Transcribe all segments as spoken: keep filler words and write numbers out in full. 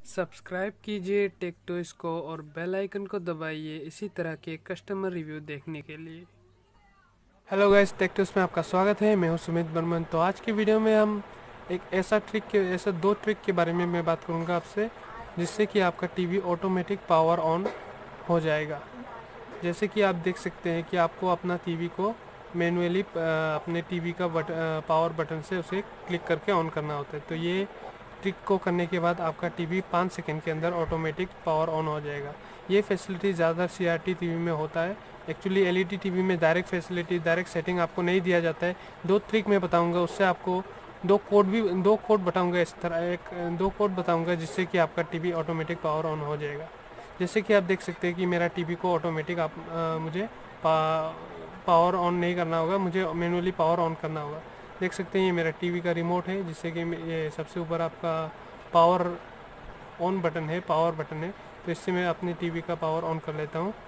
Subscribe कीजिए take toys को और बेल आइकन को दबाइए इसी तरह के कस्टमर रिव्यू देखने के लिए। हेलो गाइस, टेक टॉयज में आपका स्वागत है। मैं हूं सुमित बर्मन। तो आज की वीडियो में हम एक ऐसा ट्रिक के ऐसा दो ट्रिक के बारे में मैं बात करूंगा आपसे, जिससे कि आपका टीवी ऑटोमेटिक पावर ऑन हो जाएगा। जैसे कि आप देख सकते हैं कि आपको अपना टीवी को मैनुअली अपने टीवी का बट, पावर बटन से उसे क्लिक करके ऑन करना होता है। तो ये ट्रिक को करने के बाद आपका टीवी पाँच सेकंड के अंदर ऑटोमेटिक पावर ऑन हो जाएगा। ये फैसिलिटी ज़्यादा सीआरटी टीवी में होता है। एक्चुअली एलईडी टीवी में डायरेक्ट फैसिलिटी डायरेक्ट सेटिंग आपको नहीं दिया जाता है। दो ट्रिक मैं बताऊंगा, उससे आपको दो कोड भी दो कोड बताऊंगा इस तरह एक दो कोड बताऊंगा जिससे कि आपका टीवी ऑटोमेटिक पावर ऑन हो जाएगा। जैसे कि आप देख सकते हैं कि मेरा टीवी को ऑटोमेटिक आप आ, मुझे पा, पावर ऑन नहीं करना होगा, मुझे मैनुअली पावर ऑन करना होगा। देख सकते हैं ये मेरा टीवी का रिमोट है, जिससे कि ये सबसे ऊपर आपका पावर ऑन बटन है पावर बटन है तो इससे मैं अपने टीवी का पावर ऑन कर लेता हूँ।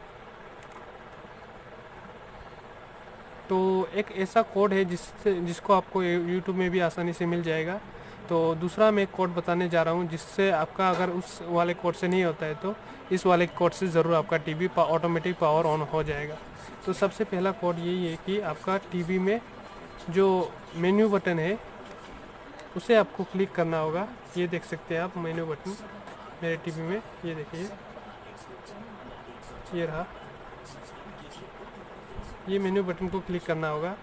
तो एक ऐसा कोड है जिससे जिसको आपको यूट्यूब में भी आसानी से मिल जाएगा। तो दूसरा मैं एक कोड बताने जा रहा हूँ, जिससे आपका अगर उस वाले कोड से नहीं होता है तो इस वाले कोड से ज़रूर आपका टीवी ऑटोमेटिक पावर ऑन हो जाएगा। तो सबसे पहला कोड यही है कि आपका टीवी में जो मेन्यू बटन है उसे आपको क्लिक करना होगा। ये देख सकते हैं आप मेन्यू बटन मेरे टीवी में, ये देखिए ये रहा। ये मेन्यू बटन को क्लिक करना होगा।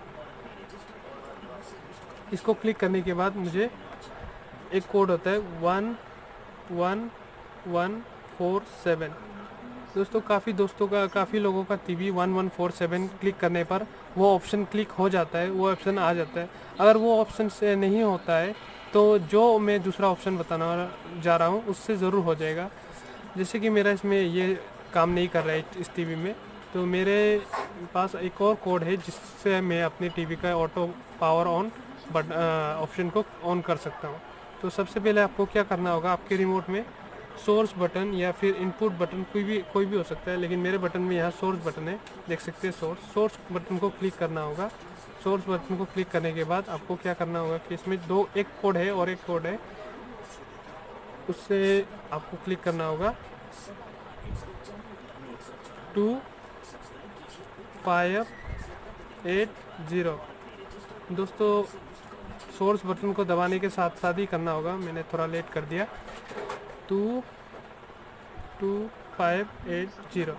इसको क्लिक करने के बाद मुझे एक कोड होता है one one one four seven. दोस्तों काफ़ी दोस्तों का काफ़ी लोगों का TV one one four seven click करने पर वो ऑप्शन क्लिक हो जाता है, वो ऑप्शन आ जाता है। अगर वो ऑप्शन से नहीं होता है तो जो मैं दूसरा ऑप्शन बताना जा रहा हूँ उससे ज़रूर हो जाएगा। जैसे कि मेरा इसमें ये काम नहीं कर रहा है इस टीवी में, तो मेरे पास एक और कोड है जिससे मैं अपने टीवी का auto power on but option को ऑन कर सकता हूँ। तो सबसे पहले आपको क्या करना होगा, आपके रिमोट में सोर्स बटन या फिर इनपुट बटन कोई भी कोई भी हो सकता है, लेकिन मेरे बटन में यहाँ सोर्स बटन है, देख सकते हैं सोर्स सोर्स बटन को क्लिक करना होगा। सोर्स बटन को क्लिक करने के बाद आपको क्या करना होगा कि इसमें दो एक कोड है और एक कोड है, उससे आपको क्लिक करना होगा टू फाइव एट ज़ीरो। दोस्तों सोर्स बटन को दबाने के साथ साथ ही करना होगा, मैंने थोड़ा लेट कर दिया। Two two five eight zero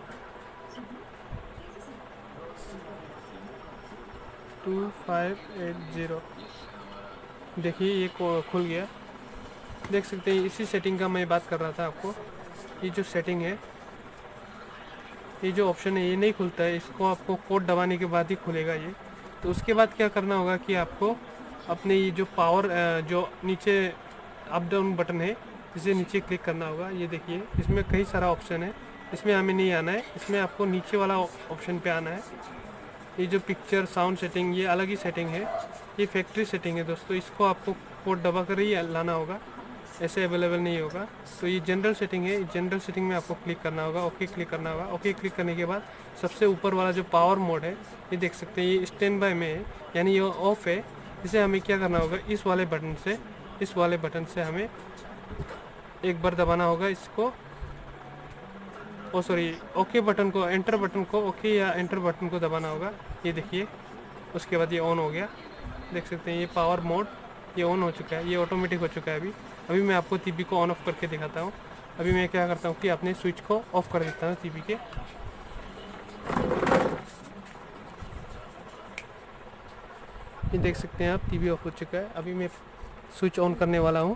two five eight zero. देखिए ये खुल गया, देख सकते हैं। इसी सेटिंग का मैं बात कर रहा था आपको। ये जो सेटिंग है, ये जो ऑप्शन है ये नहीं खुलता है, इसको आपको कोड दबाने के बाद ही खुलेगा ये। तो उसके बाद क्या करना होगा कि आपको अपने ये जो पावर जो नीचे अप डाउन बटन है इसे नीचे क्लिक करना होगा। ये देखिए इसमें कई सारा ऑप्शन है, इसमें हमें नहीं आना है, इसमें आपको नीचे वाला ऑप्शन पे आना है। ये जो पिक्चर साउंड सेटिंग ये अलग ही सेटिंग है, ये फैक्ट्री सेटिंग है दोस्तों, इसको आपको कोड दबा कर ही लाना होगा, ऐसे अवेलेबल नहीं होगा। तो ये जनरल सेटिंग है, जनरल सेटिंग में आपको क्लिक करना होगा, ओके क्लिक करना होगा। ओके क्लिक करने के बाद सबसे ऊपर वाला जो पावर मोड है ये देख सकते हैं, ये स्टैंड बाय में है, यानी ये ऑफ है। इसे हमें क्या करना होगा, इस वाले बटन से इस वाले बटन से हमें एक बार दबाना होगा इसको, ओ सॉरी ओके बटन को, एंटर बटन को, ओके या एंटर बटन को दबाना होगा। ये देखिए उसके बाद ये ऑन हो गया, देख सकते हैं ये पावर मोड ये ऑन हो चुका है, ये ऑटोमेटिक हो चुका है। अभी अभी मैं आपको टीवी को ऑन ऑफ करके दिखाता हूँ। अभी मैं क्या करता हूँ कि अपने स्विच को ऑफ कर देता हूँ टीवी के। ये देख सकते हैं आप टीवी ऑफ हो चुका है। अभी मैं स्विच ऑन करने वाला हूँ।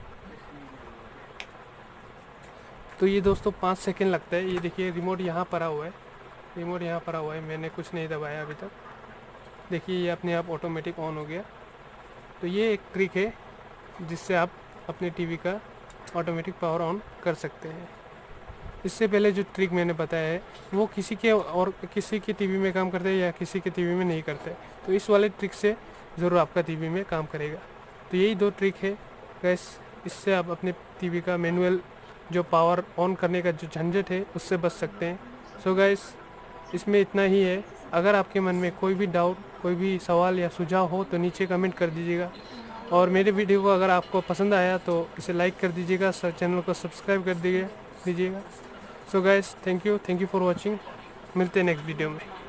तो ये दोस्तों पाँच सेकंड लगता है। ये देखिए रिमोट यहाँ पड़ा हुआ है, रिमोट यहाँ पड़ा हुआ है, मैंने कुछ नहीं दबाया अभी तक। देखिए ये अपने आप ऑटोमेटिक ऑन हो गया। तो ये एक ट्रिक है जिससे आप अपने टीवी का ऑटोमेटिक पावर ऑन कर सकते हैं। इससे पहले जो ट्रिक मैंने बताया है वो किसी के और किसी के टीवी में काम करता है या किसी के टीवी में नहीं करता है, तो इस वाले ट्रिक से ज़रूर आपका टीवी में काम करेगा। तो यही दो ट्रिक है गैस, इससे आप अपने टीवी का मैनुअल जो पावर ऑन करने का जो झंझट है उससे बच सकते हैं। सो गैस इसमें इतना ही है। अगर आपके मन में कोई भी डाउट कोई भी सवाल या सुझाव हो तो नीचे कमेंट कर दीजिएगा। और मेरे वीडियो को अगर आपको पसंद आया तो इसे लाइक कर दीजिएगा, चैनल को सब्सक्राइब कर दीजिए दीजिएगा। So guys, thank you thank you for watching. मिलते हैं नेक्स्ट वीडियो में।